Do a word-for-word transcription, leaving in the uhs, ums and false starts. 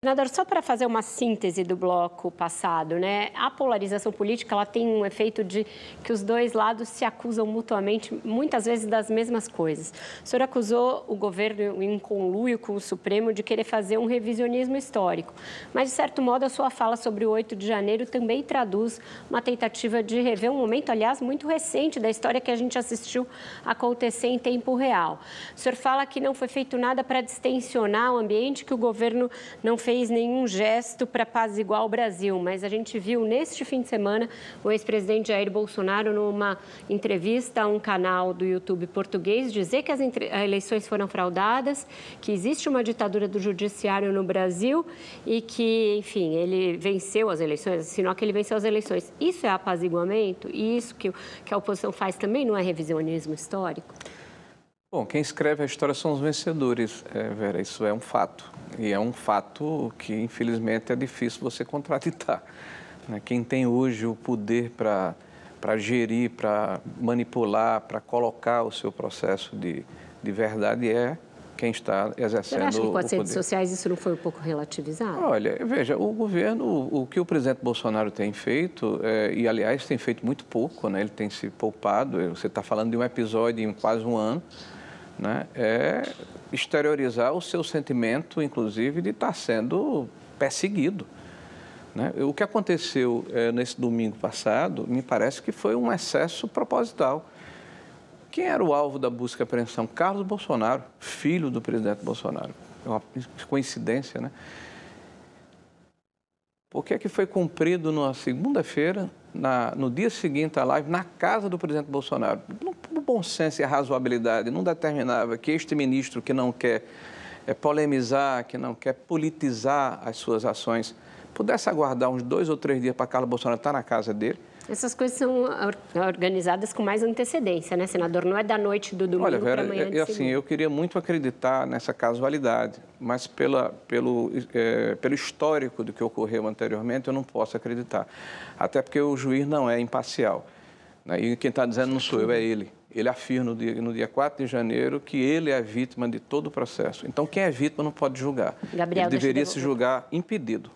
Senador, só para fazer uma síntese do bloco passado, né? A polarização política ela tem um efeito de que os dois lados se acusam mutuamente, muitas vezes, das mesmas coisas. O senhor acusou o governo, em conluio com o Supremo, de querer fazer um revisionismo histórico. Mas, de certo modo, a sua fala sobre o oito de janeiro também traduz uma tentativa de rever um momento, aliás, muito recente da história que a gente assistiu acontecer em tempo real. O senhor fala que não foi feito nada para distensionar o ambiente, que o governo não fez nenhum gesto para apaziguar o Brasil, mas a gente viu neste fim de semana o ex-presidente Jair Bolsonaro, numa entrevista a um canal do YouTube português, dizer que as eleições foram fraudadas, que existe uma ditadura do judiciário no Brasil e que, enfim, ele venceu as eleições, assinou que ele venceu as eleições. Isso é apaziguamento? E isso que, que a oposição faz também não é revisionismo histórico? Bom, quem escreve a história são os vencedores, é, Vera, isso é um fato. E é um fato que, infelizmente, é difícil você contraditar. Né? Quem tem hoje o poder para para gerir, para manipular, para colocar o seu processo de, de verdade é quem está exercendo o poder. Você acha que com as redes sociais isso não foi um pouco relativizado? Olha, veja, o governo, o que o presidente Bolsonaro tem feito, é, e aliás tem feito muito pouco, né? Ele tem se poupado, você está falando de um episódio em quase um ano, né? É exteriorizar o seu sentimento, inclusive, de estar sendo perseguido. Né? O que aconteceu é, nesse domingo passado, me parece que foi um excesso proposital. Quem era o alvo da busca e apreensão? Carlos Bolsonaro, filho do presidente Bolsonaro. É uma coincidência, né? Por que é que foi cumprido na segunda-feira, no dia seguinte à live, na casa do presidente Bolsonaro? O bom senso e a razoabilidade não determinava que este ministro que não quer é, polemizar, que não quer politizar as suas ações, pudesse aguardar uns dois ou três dias para Carlos Bolsonaro estar na casa dele? Essas coisas são organizadas com mais antecedência, né, senador? Não é da noite do domingo para amanhã de segunda. Assim, eu queria muito acreditar nessa casualidade, mas pela, pelo, é, pelo histórico do que ocorreu anteriormente, eu não posso acreditar. Até porque o juiz não é imparcial. Né? E quem está dizendo não sou eu, é ele. Ele afirma no dia, no dia quatro de janeiro que ele é vítima de todo o processo. Então, quem é vítima não pode julgar. Gabriel, ele deveria se julgar impedido.